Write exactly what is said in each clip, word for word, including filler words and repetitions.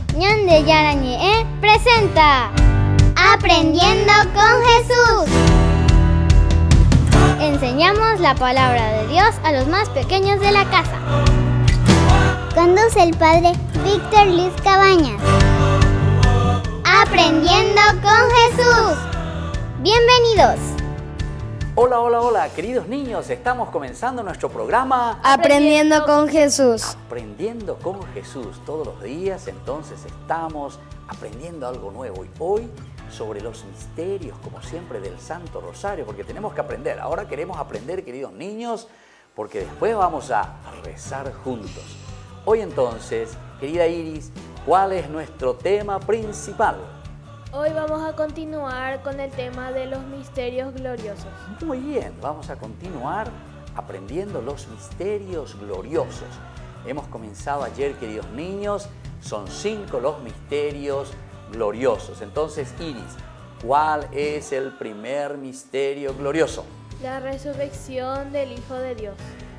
Ñande Yarañe presenta Aprendiendo con Jesús. Enseñamos la palabra de Dios a los más pequeños de la casa. Conduce el padre Víctor Luis Cabañas. Aprendiendo con Jesús. Bienvenidos. Hola, hola, hola, queridos niños, estamos comenzando nuestro programa Aprendiendo con Jesús. Aprendiendo con Jesús. Todos los días entonces estamos aprendiendo algo nuevo y hoy sobre los misterios, como siempre, del Santo Rosario, porque tenemos que aprender. Ahora queremos aprender, queridos niños, porque después vamos a rezar juntos. Hoy entonces, querida Iris, ¿cuál es nuestro tema principal? Hoy vamos a continuar con el tema de los misterios gloriosos. Muy bien, vamos a continuar aprendiendo los misterios gloriosos. Hemos comenzado ayer, queridos niños, son cinco los misterios gloriosos. Entonces, Iris, ¿cuál es el primer misterio glorioso? La resurrección del Hijo de Dios.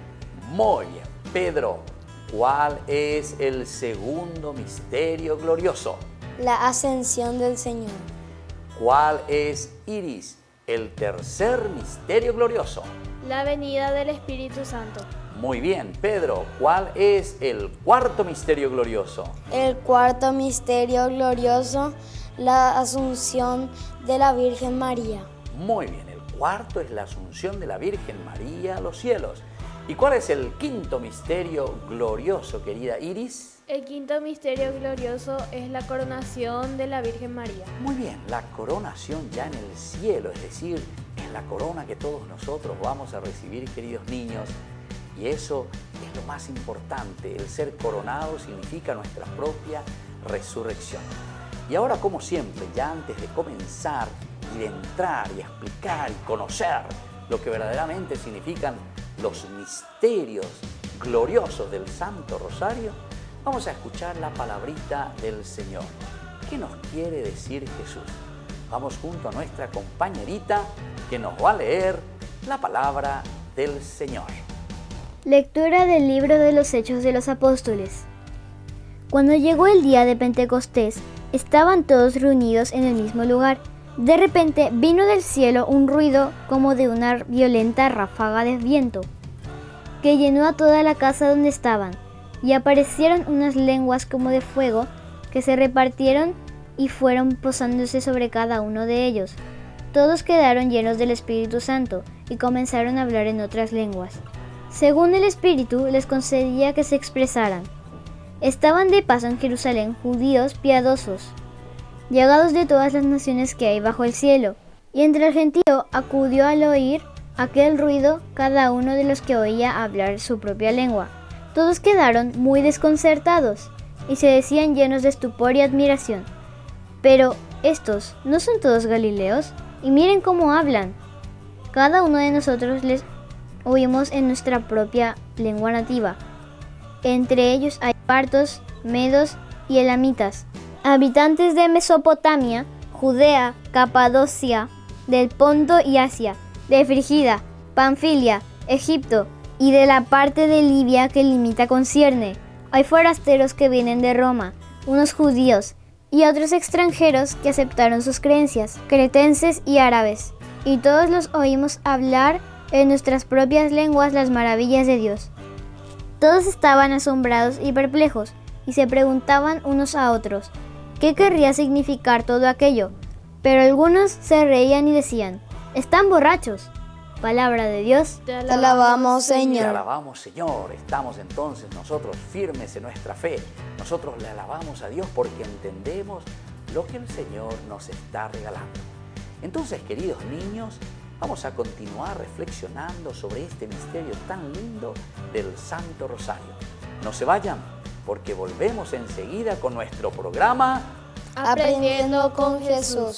Muy bien. Pedro, ¿cuál es el segundo misterio glorioso? La ascensión del Señor. ¿Cuál es, Iris, el tercer misterio glorioso? La venida del Espíritu Santo. Muy bien. Pedro, ¿cuál es el cuarto misterio glorioso? El cuarto misterio glorioso, la asunción de la Virgen María. Muy bien. El cuarto es la asunción de la Virgen María a los cielos. ¿Y cuál es el quinto misterio glorioso, querida Iris? El quinto misterio glorioso es la coronación de la Virgen María. Muy bien, la coronación ya en el cielo, es decir, es la corona que todos nosotros vamos a recibir, queridos niños, y eso es lo más importante. El ser coronado significa nuestra propia resurrección. Y ahora, como siempre, ya antes de comenzar y de entrar y explicar y conocer lo que verdaderamente significan los misterios gloriosos del Santo Rosario, vamos a escuchar la palabrita del Señor. ¿Qué nos quiere decir Jesús? Vamos junto a nuestra compañerita que nos va a leer la palabra del Señor. Lectura del libro de los Hechos de los Apóstoles. Cuando llegó el día de Pentecostés, estaban todos reunidos en el mismo lugar. De repente vino del cielo un ruido como de una violenta ráfaga de viento, que llenó a toda la casa donde estaban. Y aparecieron unas lenguas como de fuego que se repartieron y fueron posándose sobre cada uno de ellos. Todos quedaron llenos del Espíritu Santo y comenzaron a hablar en otras lenguas, según el Espíritu les concedía que se expresaran. Estaban de paso en Jerusalén judíos piadosos, llegados de todas las naciones que hay bajo el cielo. Y entre el gentío acudió al oír aquel ruido cada uno de los que oía hablar su propia lengua. Todos quedaron muy desconcertados y se decían llenos de estupor y admiración: pero estos ¿no son todos galileos? Y miren cómo hablan. Cada uno de nosotros les oímos en nuestra propia lengua nativa. Entre ellos hay partos, medos y elamitas, habitantes de Mesopotamia, Judea, Capadocia, del Ponto y Asia, de Frigia, Panfilia, Egipto, y de la parte de Libia que limita con Cierne. Hay forasteros que vienen de Roma, unos judíos, y otros extranjeros que aceptaron sus creencias, cretenses y árabes. Y todos los oímos hablar en nuestras propias lenguas las maravillas de Dios. Todos estaban asombrados y perplejos, y se preguntaban unos a otros, ¿qué querría significar todo aquello? Pero algunos se reían y decían, ¿están borrachos? Palabra de Dios. Te Te alabamos, Te Señor. alabamos, Señor. Estamos entonces nosotros firmes en nuestra fe. Nosotros le alabamos a Dios porque entendemos lo que el Señor nos está regalando. Entonces, queridos niños, vamos a continuar reflexionando sobre este misterio tan lindo del Santo Rosario. No se vayan, porque volvemos enseguida con nuestro programa Aprendiendo con Jesús.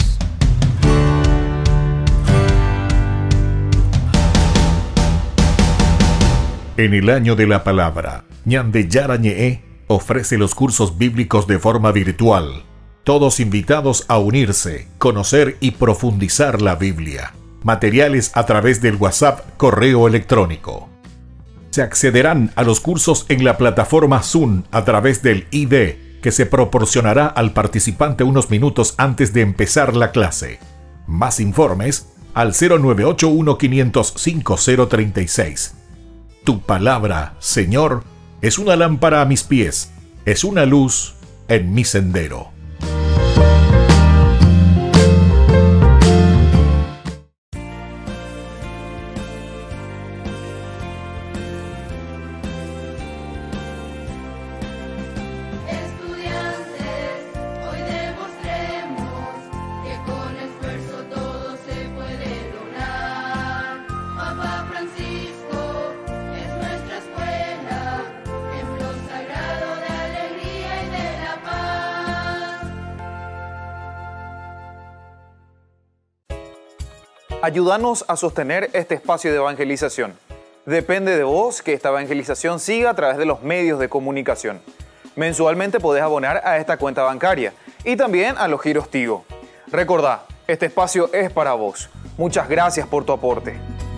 En el año de la palabra, Ñande Yarañe ofrece los cursos bíblicos de forma virtual. Todos invitados a unirse, conocer y profundizar la Biblia. Materiales a través del WhatsApp, correo electrónico. Se accederán a los cursos en la plataforma Zoom a través del I D que se proporcionará al participante unos minutos antes de empezar la clase. Más informes al cero nueve ocho uno, cinco cero cinco cero tres seis. Tu palabra, Señor, es una lámpara a mis pies, es una luz en mi sendero. Ayúdanos a sostener este espacio de evangelización. Depende de vos que esta evangelización siga a través de los medios de comunicación. Mensualmente podés abonar a esta cuenta bancaria y también a los giros Tigo. Recordá, este espacio es para vos. Muchas gracias por tu aporte.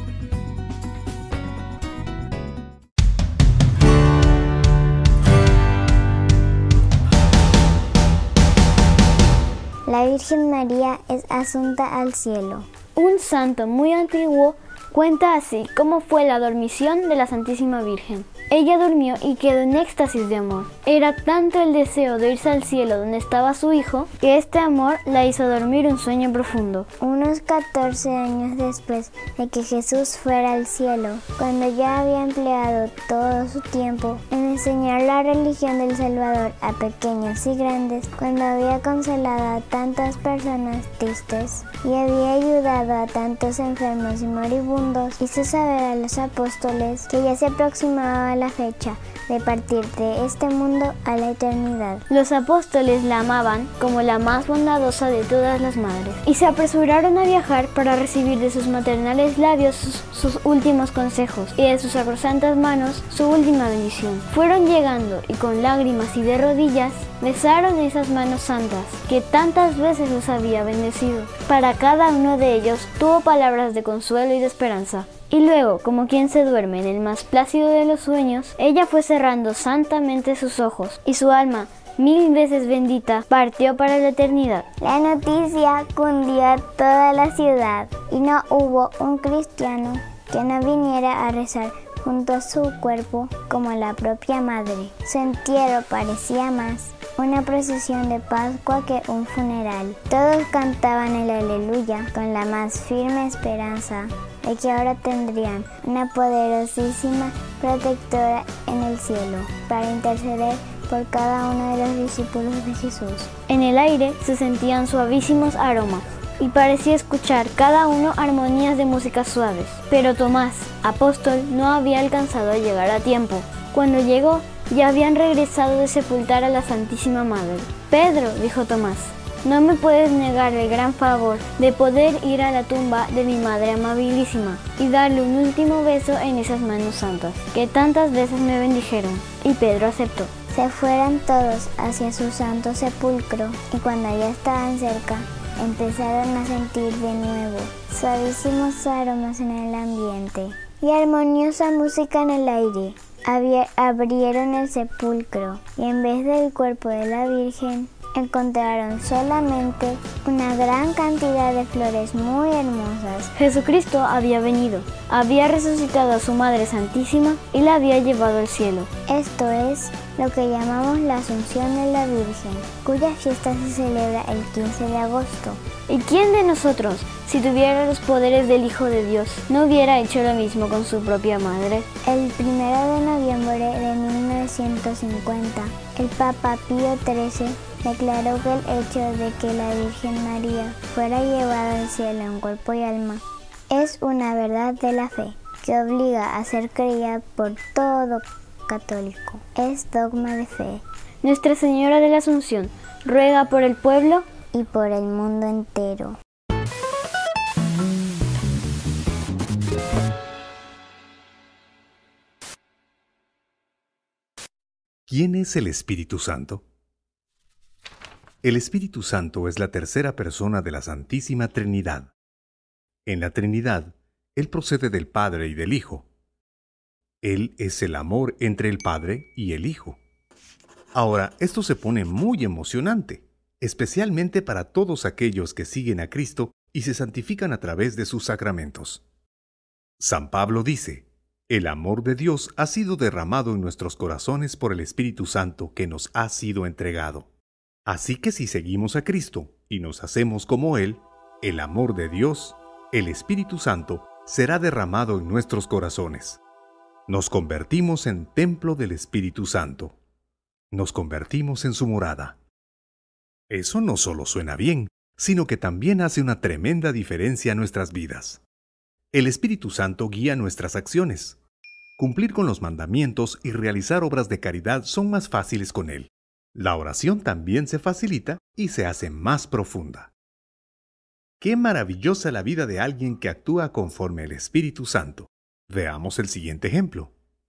La Virgen María es asunta al cielo. Un santo muy antiguo cuenta así cómo fue la dormición de la Santísima Virgen. Ella durmió y quedó en éxtasis de amor. Era tanto el deseo de irse al cielo donde estaba su hijo, que este amor la hizo dormir un sueño profundo. Unos catorce años después de que Jesús fuera al cielo, cuando ya había empleado todo su tiempo en enseñar la religión del Salvador a pequeños y grandes, cuando había consolado a tantas personas tristes y había ayudado a tantos enfermos y moribundos, hizo saber a los apóstoles que ya se aproximaba la fecha de partir de este mundo a la eternidad. Los apóstoles la amaban como la más bondadosa de todas las madres y se apresuraron a viajar para recibir de sus maternales labios sus, sus últimos consejos y de sus sacrosantas manos su última bendición. Fueron llegando y con lágrimas y de rodillas besaron esas manos santas que tantas veces los había bendecido. Para cada uno de ellos tuvo palabras de consuelo y de esperanza. Y luego, como quien se duerme en el más plácido de los sueños, ella fue cerrando santamente sus ojos, y su alma, mil veces bendita, partió para la eternidad. La noticia cundió a toda la ciudad, y no hubo un cristiano que no viniera a rezar junto a su cuerpo como la propia madre. Su entierro parecía más una procesión de Pascua que un funeral. Todos cantaban el aleluya con la más firme esperanza de que ahora tendrían una poderosísima protectora en el cielo para interceder por cada uno de los discípulos de Jesús. En el aire se sentían suavísimos aromas y parecía escuchar cada uno armonías de música suaves. Pero Tomás, apóstol, no había alcanzado a llegar a tiempo. Cuando llegó, ya habían regresado de sepultar a la Santísima Madre. Pedro, dijo Tomás, no me puedes negar el gran favor de poder ir a la tumba de mi madre amabilísima y darle un último beso en esas manos santas, que tantas veces me bendijeron. Y Pedro aceptó. Se fueron todos hacia su santo sepulcro y cuando ya estaban cerca, empezaron a sentir de nuevo suavísimos aromas en el ambiente y armoniosa música en el aire. Había, abrieron el sepulcro y en vez del cuerpo de la Virgen, encontraron solamente una gran cantidad de flores muy hermosas. Jesucristo había venido, había resucitado a su Madre Santísima y la había llevado al cielo. Esto es lo que llamamos la Asunción de la Virgen, cuya fiesta se celebra el quince de agosto. ¿Y quién de nosotros, si tuviera los poderes del Hijo de Dios, no hubiera hecho lo mismo con su propia madre? El primero de noviembre de mil novecientos cincuenta, el Papa Pío trece declaró que el hecho de que la Virgen María fuera llevada al cielo en cuerpo y alma es una verdad de la fe que obliga a ser creída por todo católico. Es dogma de fe. Nuestra Señora de la Asunción ruega por el pueblo y por el mundo entero. ¿Quién es el Espíritu Santo? El Espíritu Santo es la tercera persona de la Santísima Trinidad. En la Trinidad, Él procede del Padre y del Hijo. Él es el amor entre el Padre y el Hijo. Ahora, esto se pone muy emocionante, especialmente para todos aquellos que siguen a Cristo y se santifican a través de sus sacramentos. San Pablo dice: el amor de Dios ha sido derramado en nuestros corazones por el Espíritu Santo que nos ha sido entregado. Así que si seguimos a Cristo y nos hacemos como Él, el amor de Dios, el Espíritu Santo, será derramado en nuestros corazones. Nos convertimos en templo del Espíritu Santo. Nos convertimos en su morada. Eso no solo suena bien, sino que también hace una tremenda diferencia en nuestras vidas. El Espíritu Santo guía nuestras acciones. Cumplir con los mandamientos y realizar obras de caridad son más fáciles con Él. La oración también se facilita y se hace más profunda. ¡Qué maravillosa la vida de alguien que actúa conforme el Espíritu Santo! Veamos el siguiente ejemplo.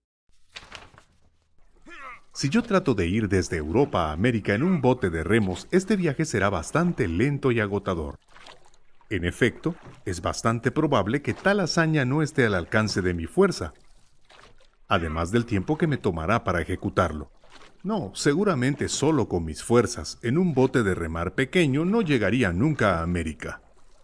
Si yo trato de ir desde Europa a América en un bote de remos, este viaje será bastante lento y agotador. En efecto, es bastante probable que tal hazaña no esté al alcance de mi fuerza, además del tiempo que me tomará para ejecutarlo. No, seguramente solo con mis fuerzas, en un bote de remar pequeño, no llegaría nunca a América.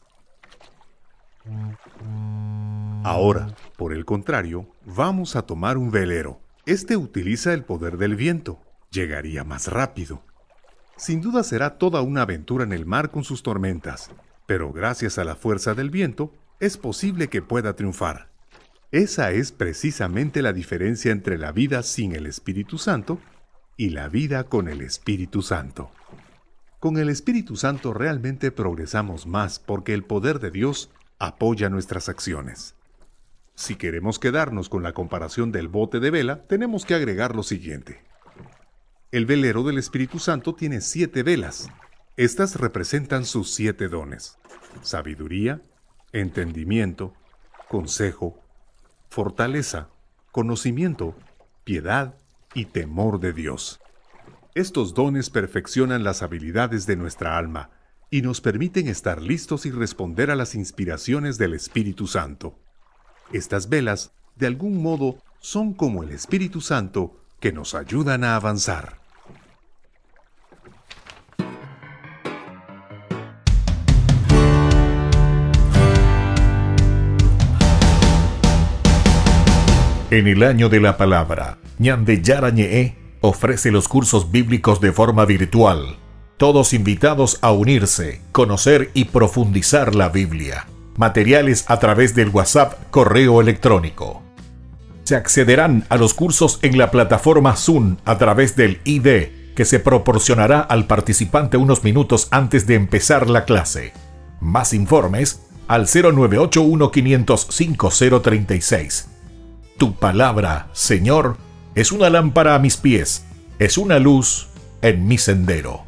Ahora, por el contrario, vamos a tomar un velero. Este utiliza el poder del viento. Llegaría más rápido. Sin duda será toda una aventura en el mar con sus tormentas, pero gracias a la fuerza del viento, es posible que pueda triunfar. Esa es precisamente la diferencia entre la vida sin el Espíritu Santo y la vida con el Espíritu Santo. Con el Espíritu Santo realmente progresamos más porque el poder de Dios apoya nuestras acciones. Si queremos quedarnos con la comparación del bote de vela, tenemos que agregar lo siguiente. El velero del Espíritu Santo tiene siete velas. Estas representan sus siete dones: sabiduría, entendimiento, consejo, fortaleza, conocimiento, piedad y temor de Dios. Estos dones perfeccionan las habilidades de nuestra alma y nos permiten estar listos y responder a las inspiraciones del Espíritu Santo. Estas velas, de algún modo, son como el Espíritu Santo que nos ayudan a avanzar. En el año de la palabra, Ñande Yarañe ofrece los cursos bíblicos de forma virtual. Todos invitados a unirse, conocer y profundizar la Biblia. Materiales a través del WhatsApp, correo electrónico. Se accederán a los cursos en la plataforma Zoom a través del I D, que se proporcionará al participante unos minutos antes de empezar la clase. Más informes al cero nueve ocho uno cinco cero cinco cero tres seis. Tu palabra, Señor, es una lámpara a mis pies, es una luz en mi sendero.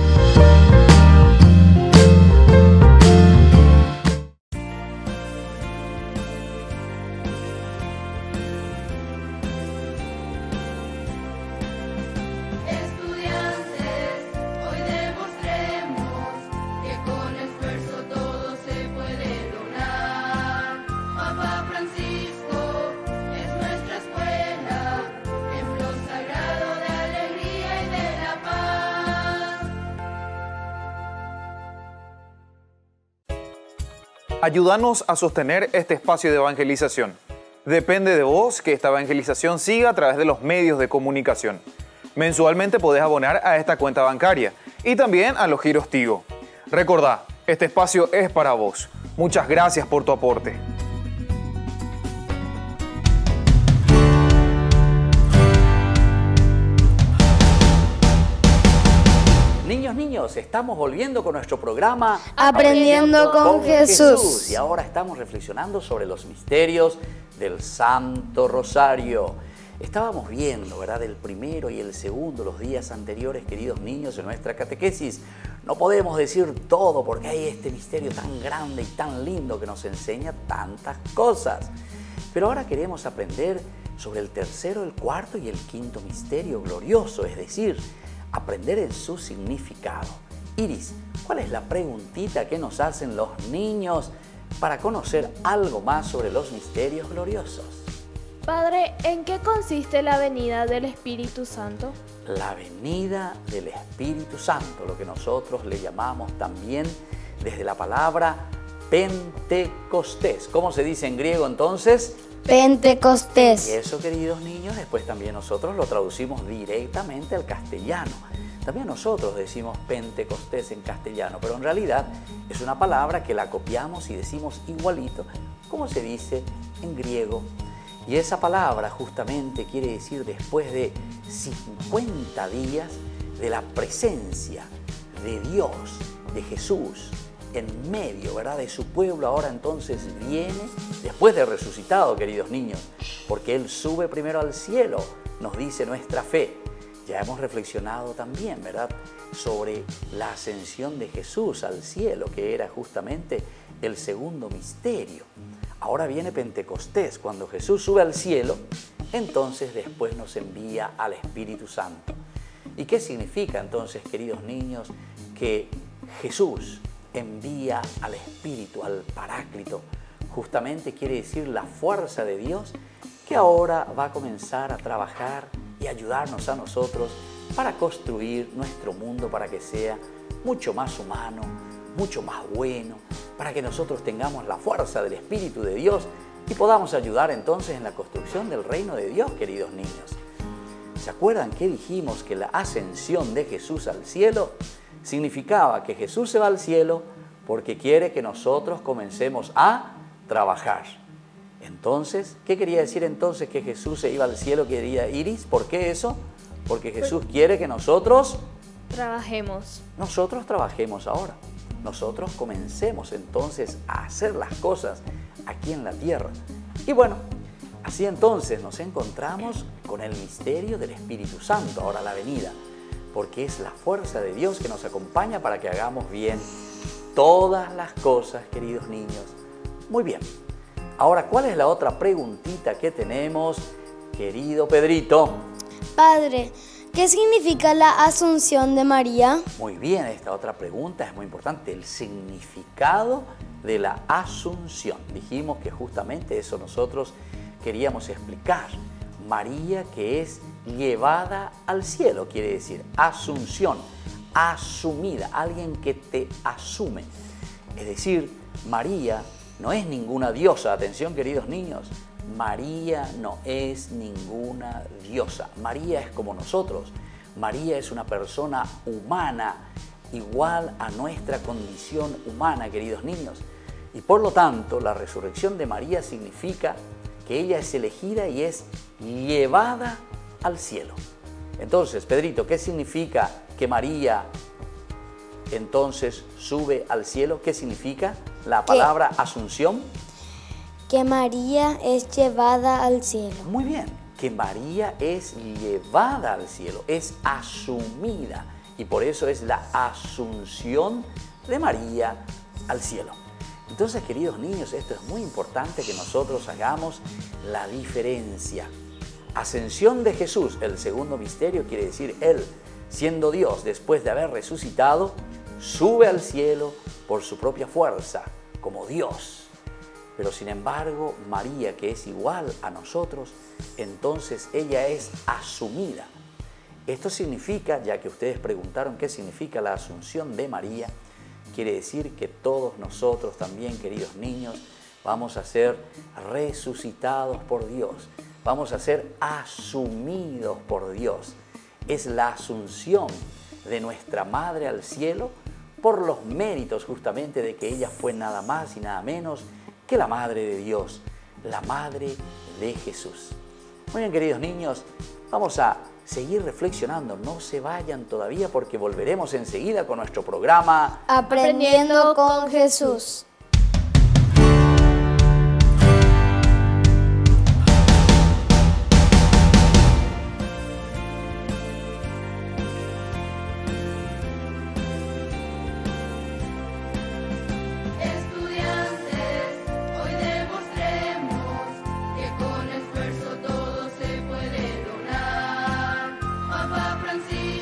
Ayúdanos a sostener este espacio de evangelización. Depende de vos que esta evangelización siga a través de los medios de comunicación. Mensualmente podés abonar a esta cuenta bancaria y también a los giros Tigo. Recordá, este espacio es para vos. Muchas gracias por tu aporte. Niños, niños, estamos volviendo con nuestro programa Aprendiendo con Jesús. Y ahora estamos reflexionando sobre los misterios del Santo Rosario. Estábamos viendo, ¿verdad?, el primero y el segundo, los días anteriores, queridos niños, en nuestra catequesis. No podemos decir todo porque hay este misterio tan grande y tan lindo que nos enseña tantas cosas. Pero ahora queremos aprender sobre el tercero, el cuarto y el quinto misterio glorioso, es decir, aprender en su significado. Iris, ¿cuál es la preguntita que nos hacen los niños para conocer algo más sobre los misterios gloriosos? Padre, ¿en qué consiste la venida del Espíritu Santo? La venida del Espíritu Santo, lo que nosotros le llamamos también desde la palabra Pentecostés. ¿Cómo se dice en griego entonces? Pentecostés. Y eso, queridos niños, después también nosotros lo traducimos directamente al castellano. También nosotros decimos Pentecostés en castellano, pero en realidad es una palabra que la copiamos y decimos igualito, como se dice en griego. Y esa palabra justamente quiere decir después de cincuenta días de la presencia de Dios, de Jesús, en medio, ¿verdad?, de su pueblo. Ahora entonces viene, después de resucitado, queridos niños, porque Él sube primero al cielo, nos dice nuestra fe. Ya hemos reflexionado también, ¿verdad?, sobre la ascensión de Jesús al cielo, que era justamente el segundo misterio. Ahora viene Pentecostés, cuando Jesús sube al cielo, entonces después nos envía al Espíritu Santo. ¿Y qué significa entonces, queridos niños, que Jesús envía al Espíritu, al Paráclito? Justamente quiere decir la fuerza de Dios que ahora va a comenzar a trabajar y ayudarnos a nosotros para construir nuestro mundo, para que sea mucho más humano, mucho más bueno, para que nosotros tengamos la fuerza del Espíritu de Dios y podamos ayudar entonces en la construcción del reino de Dios, queridos niños. ¿Se acuerdan que dijimos que la ascensión de Jesús al cielo significaba que Jesús se va al cielo porque quiere que nosotros comencemos a trabajar? Entonces, ¿qué quería decir entonces que Jesús se iba al cielo, querida Iris? ¿Por qué eso? Porque Jesús quiere que nosotros trabajemos. Nosotros trabajemos ahora. Nosotros comencemos entonces a hacer las cosas aquí en la tierra. Y bueno, así entonces nos encontramos con el misterio del Espíritu Santo, ahora la venida, porque es la fuerza de Dios que nos acompaña para que hagamos bien todas las cosas, queridos niños. Muy bien. Ahora, ¿cuál es la otra preguntita que tenemos, querido Pedrito? Padre, ¿qué significa la Asunción de María? Muy bien, esta otra pregunta es muy importante, el significado de la Asunción. Dijimos que justamente eso nosotros queríamos explicar. María, que es llevada al cielo, quiere decir Asunción, asumida, alguien que te asume. Es decir, María no es ninguna diosa. Atención, queridos niños, María no es ninguna diosa. María es como nosotros. María es una persona humana, igual a nuestra condición humana, queridos niños. Y por lo tanto, la resurrección de María significa que ella es elegida y es llevada al cielo. Entonces, Pedrito, ¿qué significa que María entonces sube al cielo? ¿Qué significa la palabra asunción? Que María es llevada al cielo. Muy bien, que María es llevada al cielo, es asumida, y por eso es la asunción de María al cielo. Entonces, queridos niños, esto es muy importante que nosotros hagamos la diferencia. Ascensión de Jesús, el segundo misterio, quiere decir Él, siendo Dios, después de haber resucitado, sube al cielo por su propia fuerza, como Dios. Pero sin embargo, María, que es igual a nosotros, entonces ella es asumida. Esto significa, ya que ustedes preguntaron qué significa la asunción de María, quiere decir que todos nosotros también, queridos niños, vamos a ser resucitados por Dios, vamos a ser asumidos por Dios. Es la asunción de nuestra Madre al cielo por los méritos justamente de que ella fue nada más y nada menos que la Madre de Dios, la Madre de Jesús. Muy bien, queridos niños, vamos a seguir reflexionando. No se vayan todavía porque volveremos enseguida con nuestro programa Aprendiendo con Jesús.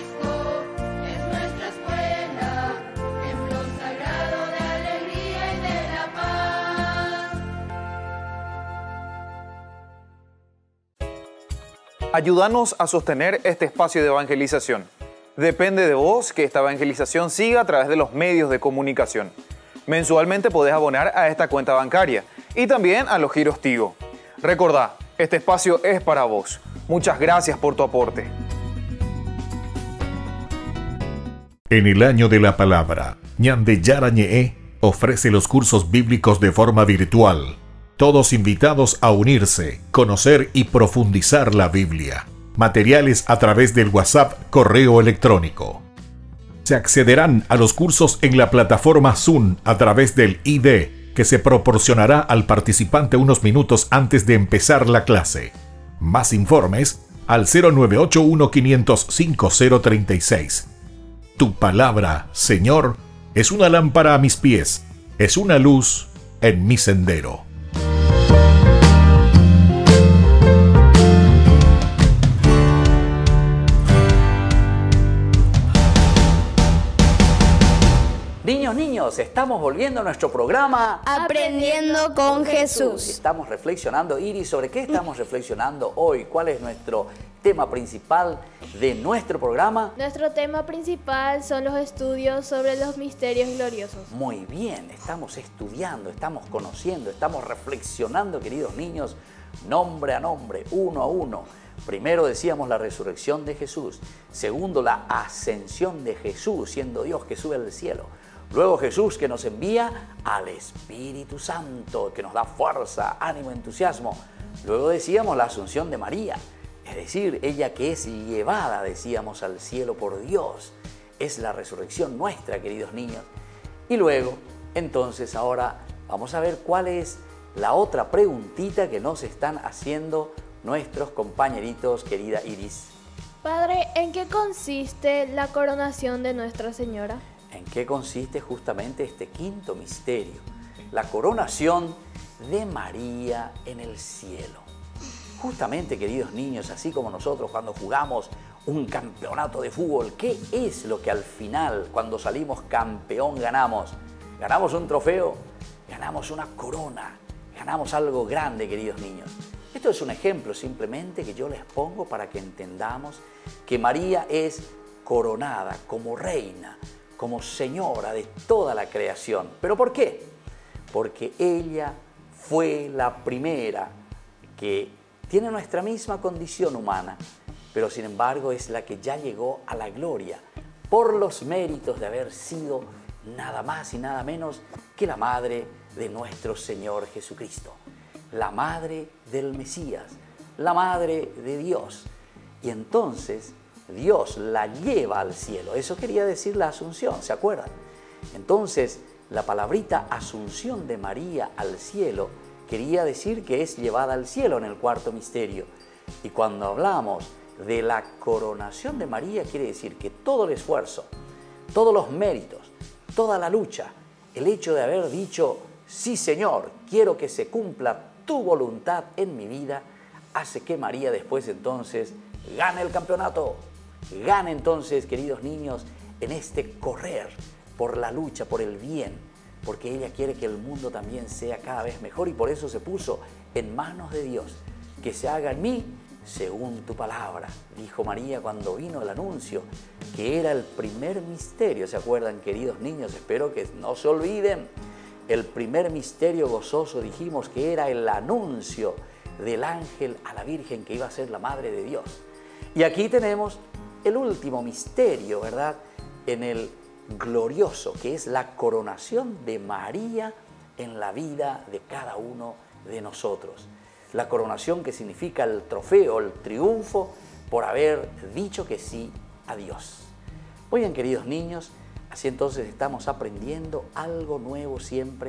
Francisco es nuestra escuela, templo sagrado de alegría y de Ayúdanos a sostener este espacio de evangelización. Depende de vos que esta evangelización siga a través de los medios de comunicación. Mensualmente podés abonar a esta cuenta bancaria y también a los giros Tigo. Recordá, este espacio es para vos. Muchas gracias por tu aporte. En el año de la palabra, Ñande Yarañe ofrece los cursos bíblicos de forma virtual. Todos invitados a unirse, conocer y profundizar la Biblia. Materiales a través del WhatsApp, correo electrónico. Se accederán a los cursos en la plataforma Zoom a través del I D, que se proporcionará al participante unos minutos antes de empezar la clase. Más informes al cero nueve ocho uno, cinco cero cinco cero tres seis. Tu palabra, Señor, es una lámpara a mis pies, es una luz en mi sendero. Niños, niños, estamos volviendo a nuestro programa Aprendiendo con Jesús. Estamos reflexionando, Iris, ¿sobre qué estamos reflexionando hoy? ¿Cuál es nuestro tema principal de nuestro programa? Nuestro tema principal son los estudios sobre los misterios gloriosos. Muy bien, estamos estudiando, estamos conociendo, estamos reflexionando, queridos niños, nombre a nombre, uno a uno. Primero decíamos la resurrección de Jesús. Segundo, la ascensión de Jesús, siendo Dios que sube al cielo. Luego Jesús que nos envía al Espíritu Santo, que nos da fuerza, ánimo, entusiasmo. Luego decíamos la asunción de María, es decir, ella que es llevada, decíamos, al cielo por Dios. Es la resurrección nuestra, queridos niños. Y luego, entonces, ahora vamos a ver cuál es la otra preguntita que nos están haciendo nuestros compañeritos, querida Iris. Padre, ¿en qué consiste la coronación de Nuestra Señora? ¿En qué consiste justamente este quinto misterio? La coronación de María en el cielo. Justamente, queridos niños, así como nosotros cuando jugamos un campeonato de fútbol, ¿qué es lo que al final, cuando salimos campeón, ganamos? Ganamos un trofeo, ganamos una corona, ganamos algo grande, queridos niños. Esto es un ejemplo simplemente que yo les pongo para que entendamos que María es coronada como reina, como señora de toda la creación. ¿Pero por qué? Porque ella fue la primera que tiene nuestra misma condición humana, pero sin embargo es la que ya llegó a la gloria por los méritos de haber sido nada más y nada menos que la madre de nuestro Señor Jesucristo, la madre del Mesías, la madre de Dios. Y entonces Dios la lleva al cielo. Eso quería decir la asunción, ¿se acuerdan? Entonces, la palabrita asunción de María al cielo quería decir que es llevada al cielo en el cuarto misterio. Y cuando hablamos de la coronación de María, quiere decir que todo el esfuerzo, todos los méritos, toda la lucha, el hecho de haber dicho, sí Señor, quiero que se cumpla tu voluntad en mi vida, hace que María después entonces gane el campeonato. Gane entonces, queridos niños, en este correr por la lucha, por el bien, porque ella quiere que el mundo también sea cada vez mejor y por eso se puso en manos de Dios. Que se haga en mí según tu palabra, dijo María cuando vino el anuncio, que era el primer misterio. ¿Se acuerdan, queridos niños? Espero que no se olviden. El primer misterio gozoso dijimos que era el anuncio del ángel a la Virgen que iba a ser la Madre de Dios. Y aquí tenemos el último misterio, ¿verdad? En el glorioso, que es la coronación de María en la vida de cada uno de nosotros. La coronación que significa el trofeo, el triunfo por haber dicho que sí a Dios. Muy bien, queridos niños, así entonces estamos aprendiendo algo nuevo siempre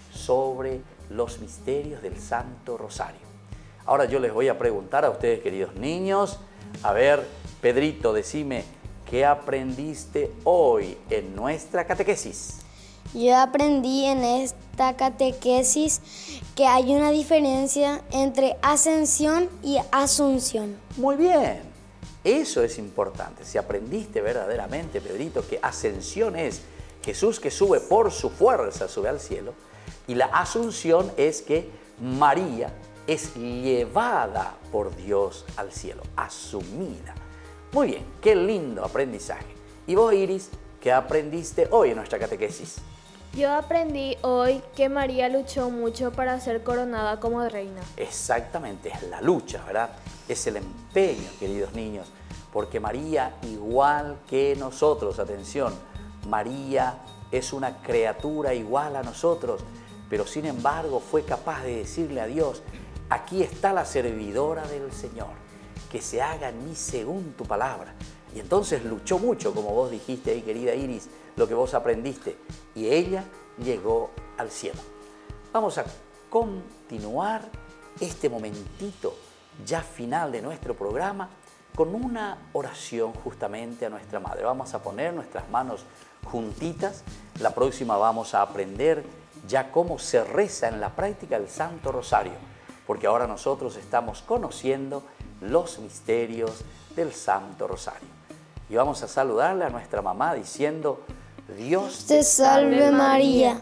sobre los misterios del Santo Rosario. Ahora yo les voy a preguntar a ustedes, queridos niños, a ver, Pedrito, decime, ¿qué aprendiste hoy en nuestra catequesis? Yo aprendí en esta catequesis que hay una diferencia entre ascensión y asunción. Muy bien, eso es importante. Si aprendiste verdaderamente, Pedrito, que ascensión es Jesús que sube por su fuerza, sube al cielo, y la asunción es que María es llevada por Dios al cielo, asumida. Muy bien, qué lindo aprendizaje. ¿Y vos, Iris, qué aprendiste hoy en nuestra catequesis? Yo aprendí hoy que María luchó mucho para ser coronada como reina. Exactamente, es la lucha, ¿verdad? Es el empeño, queridos niños, porque María, igual que nosotros, atención, María es una criatura igual a nosotros, pero sin embargo fue capaz de decirle a Dios: aquí está la servidora del Señor, que se haga en mí según tu palabra. Y entonces luchó mucho, como vos dijiste ahí, querida Iris, lo que vos aprendiste, y ella llegó al cielo. Vamos a continuar este momentito ya final de nuestro programa con una oración justamente a nuestra Madre. Vamos a poner nuestras manos juntitas. La próxima vamos a aprender ya cómo se reza en la práctica el Santo Rosario, porque ahora nosotros estamos conociendo los misterios del Santo Rosario. Y vamos a saludarle a nuestra mamá diciendo: Dios te salve María,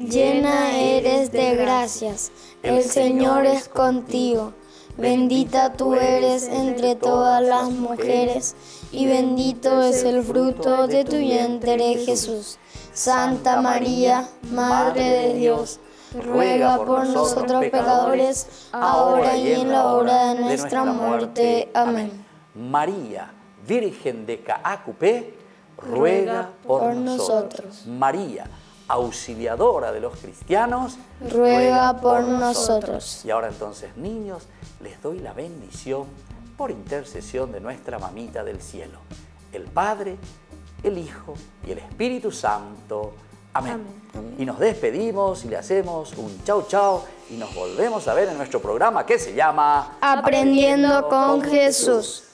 llena eres de gracias, el Señor es contigo. Bendita tú eres entre todas las mujeres, y bendito es el fruto de tu vientre, Jesús. Santa María, Madre de Dios, ruega por nosotros pecadores, ahora y en la hora de nuestra muerte. Amén. María, Virgen de Caacupé, ruega por, por nosotros. nosotros. María, auxiliadora de los cristianos, ruega por nosotros. Y ahora entonces, niños, les doy la bendición por intercesión de nuestra mamita del cielo, el Padre, el Hijo y el Espíritu Santo. Amén. Amén. Amén. Y nos despedimos y le hacemos un chau chau y nos volvemos a ver en nuestro programa que se llama Aprendiendo con Jesús.